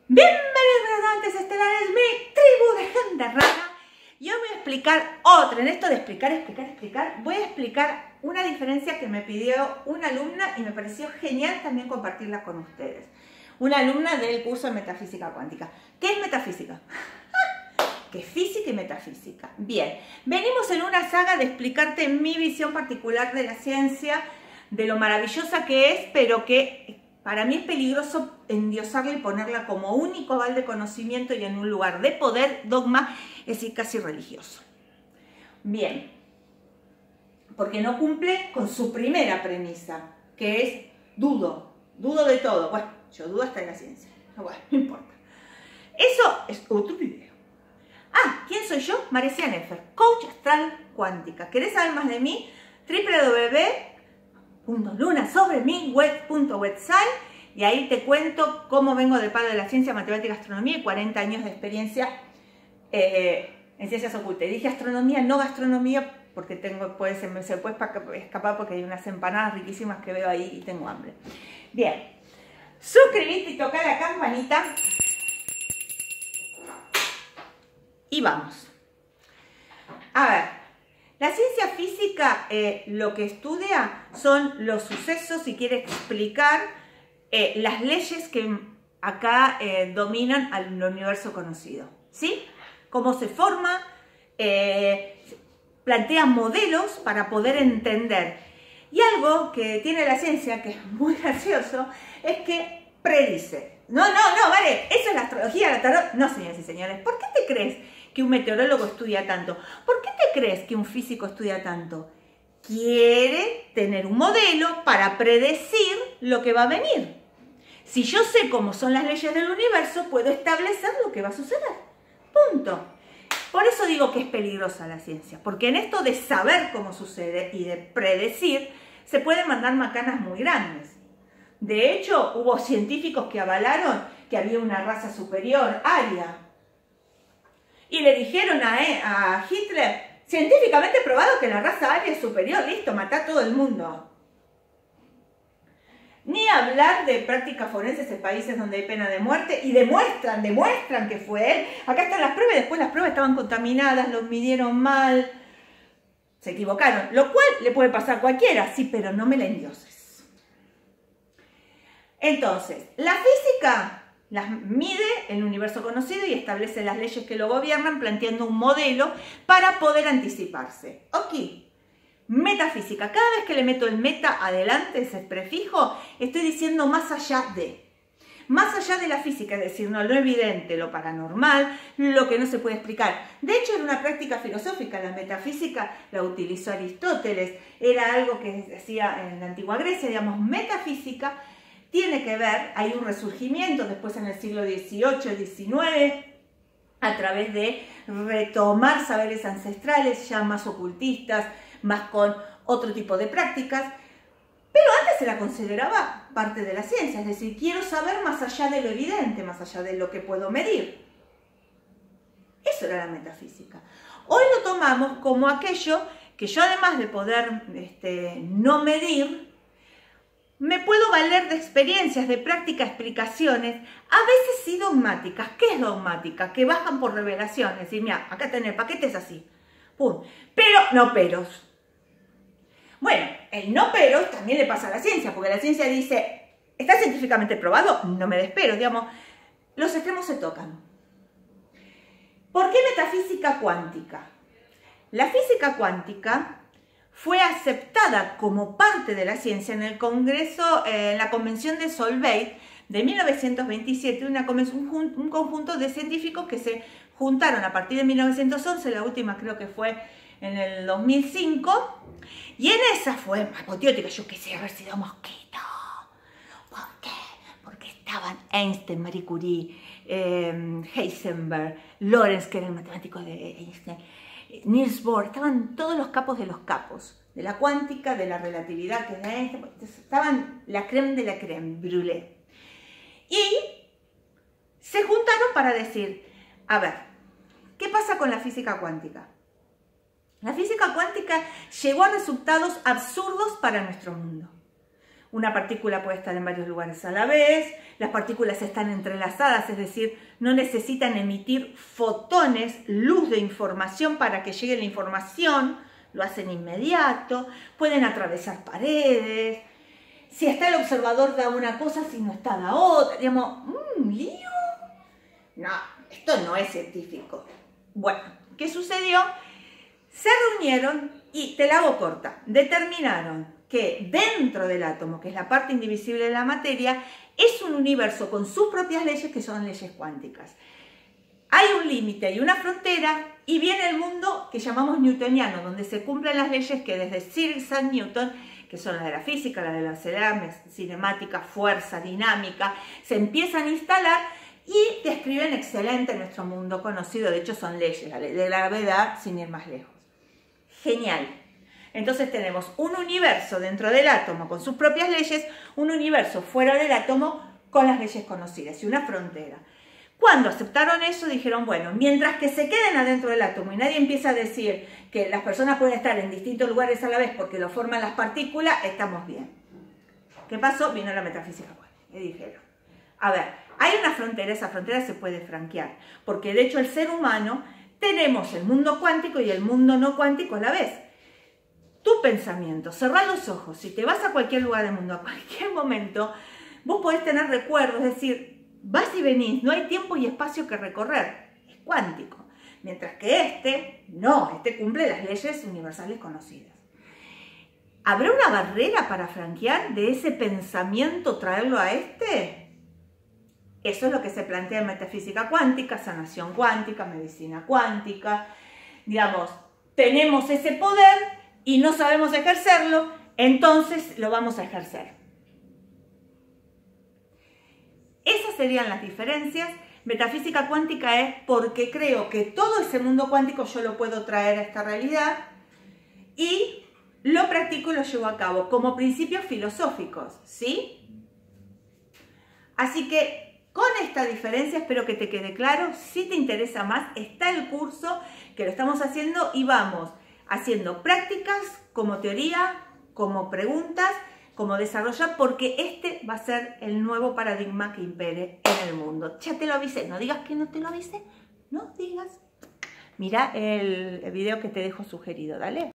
Bienvenidos navegantes estelares, mi tribu de gente rara. Yo voy a explicar otra, en esto de explicar, voy a explicar una diferencia que me pidió una alumna y me pareció genial también compartirla con ustedes. Una alumna del curso de Metafísica Cuántica. ¿Qué es metafísica? ¿Qué es física y metafísica? Bien, venimos en una saga de explicarte mi visión particular de la ciencia, de lo maravillosa que es, pero que para mí es peligroso endiosarla y ponerla como único aval de conocimiento y en un lugar de poder, dogma, es decir, casi religioso. Bien, porque no cumple con su primera premisa, que es dudo de todo. Bueno, yo dudo hasta de la ciencia, bueno, no importa. Eso es otro video. Ah, ¿quién soy yo? Marecia Nefer, coach astral cuántica. ¿Querés saber más de mí? www.lunasobremi.website y ahí te cuento cómo vengo del palo de la ciencia, matemática, astronomía y 40 años de experiencia en ciencias ocultas. Dije astronomía, no gastronomía, porque se puede escapar porque hay unas empanadas riquísimas que veo ahí y tengo hambre. Bien, suscríbete y toca la campanita y vamos. A ver. La ciencia física lo que estudia son los sucesos y quiere explicar las leyes que acá dominan al universo conocido, ¿sí? Cómo se forma, plantea modelos para poder entender. Y algo que tiene la ciencia, que es muy gracioso, es que predice. No, vale, eso es la astrología, la tarot. No, señores y señores, ¿por qué te crees que un meteorólogo estudia tanto? ¿Por qué te crees que un físico estudia tanto? Quiere tener un modelo para predecir lo que va a venir. Si yo sé cómo son las leyes del universo, puedo establecer lo que va a suceder. Punto. Por eso digo que es peligrosa la ciencia, porque en esto de saber cómo sucede y de predecir, se pueden mandar macanas muy grandes. De hecho, hubo científicos que avalaron que había una raza superior, aria. Y le dijeron a Hitler, científicamente probado que la raza aria es superior, listo, matá a todo el mundo. Ni hablar de prácticas forenses en países donde hay pena de muerte y demuestran que fue él. Acá están las pruebas y después las pruebas estaban contaminadas, los midieron mal, se equivocaron. Lo cual le puede pasar a cualquiera, sí, pero no me la endioses. Entonces, la física las mide el universo conocido y establece las leyes que lo gobiernan, planteando un modelo para poder anticiparse. Ok, metafísica. Cada vez que le meto el meta adelante, ese prefijo, estoy diciendo más allá de. Más allá de la física, es decir, no lo evidente, lo paranormal, lo que no se puede explicar. De hecho, era una práctica filosófica. La metafísica la utilizó Aristóteles. Era algo que se hacía en la antigua Grecia, digamos, metafísica. Tiene que ver, hay un resurgimiento después en el siglo XVIII, XIX, a través de retomar saberes ancestrales, ya más ocultistas, más con otro tipo de prácticas, pero antes se la consideraba parte de la ciencia, es decir, quiero saber más allá de lo evidente, más allá de lo que puedo medir. Eso era la metafísica. Hoy lo tomamos como aquello que yo, además de poder no medir, me puedo valer de experiencias, de prácticas, explicaciones, a veces sí dogmáticas. ¿Qué es dogmática? Que bajan por revelación. Es decir, mira, acá tenés el paquete, es así. Pum. Pero, no peros. Bueno, el no peros también le pasa a la ciencia, porque la ciencia dice, ¿está científicamente probado? No me despero, digamos. Los extremos se tocan. ¿Por qué metafísica cuántica? La física cuántica fue aceptada como parte de la ciencia en el Congreso, en la Convención de Solvay de 1927, un conjunto de científicos que se juntaron a partir de 1911, la última creo que fue en el 2005, y en esa fue apoteótica, yo quise haber sido mosquito. ¿Por qué? Porque estaban Einstein, Marie Curie, Heisenberg, Lorentz, que era el matemático de Einstein, Niels Bohr, estaban todos los capos de los capos, de la cuántica, de la relatividad, que estaban la crème de la crème brûlée. Y se juntaron para decir, a ver, ¿qué pasa con la física cuántica? La física cuántica llegó a resultados absurdos para nuestro mundo. Una partícula puede estar en varios lugares a la vez, las partículas están entrelazadas, es decir, no necesitan emitir fotones, luz de información para que llegue la información, lo hacen inmediato, pueden atravesar paredes, si está el observador da una cosa, si no está da otra, digamos, ¿un lío? No, esto no es científico. Bueno, ¿qué sucedió? Se reunieron y, te la hago corta, determinaron que dentro del átomo, que es la parte indivisible de la materia, es un universo con sus propias leyes que son leyes cuánticas. Hay un límite y una frontera y viene el mundo que llamamos newtoniano, donde se cumplen las leyes que desde Sir Isaac Newton, que son las de la física, las de la cinemática, fuerza, dinámica, se empiezan a instalar y describen excelente nuestro mundo conocido. De hecho son leyes, la ley de la gravedad, sin ir más lejos. Genial. Entonces tenemos un universo dentro del átomo con sus propias leyes, un universo fuera del átomo con las leyes conocidas y una frontera. Cuando aceptaron eso dijeron, bueno, mientras que se queden adentro del átomo y nadie empieza a decir que las personas pueden estar en distintos lugares a la vez porque lo forman las partículas, estamos bien. ¿Qué pasó? Vino la metafísica cuántica y dijeron, a ver, hay una frontera, esa frontera se puede franquear, porque de hecho el ser humano tenemos el mundo cuántico y el mundo no cuántico a la vez. Tu pensamiento, cerrá los ojos, si te vas a cualquier lugar del mundo, a cualquier momento, vos podés tener recuerdos, es decir, vas y venís, no hay tiempo y espacio que recorrer, es cuántico. Mientras que este cumple las leyes universales conocidas. ¿Habrá una barrera para franquear de ese pensamiento, traerlo a este? Eso es lo que se plantea en metafísica cuántica, sanación cuántica, medicina cuántica. Digamos, tenemos ese poder y no sabemos ejercerlo, entonces lo vamos a ejercer. Esas serían las diferencias. Metafísica cuántica es porque creo que todo ese mundo cuántico yo lo puedo traer a esta realidad y lo practico y lo llevo a cabo como principios filosóficos, ¿sí? Así que con esta diferencia espero que te quede claro. Si te interesa más, está el curso que lo estamos haciendo y vamos haciendo prácticas como teoría, como preguntas, como desarrollar, porque este va a ser el nuevo paradigma que impere en el mundo. Ya te lo avisé, no digas que no te lo avisé, no digas. Mira el video que te dejo sugerido, dale.